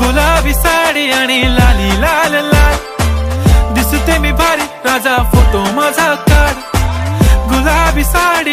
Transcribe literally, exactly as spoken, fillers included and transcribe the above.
गुलाबी साडी आणि लाली लाल लाल दिसते मी भारी राजा फोटो माझा काढ गुलाबी साडी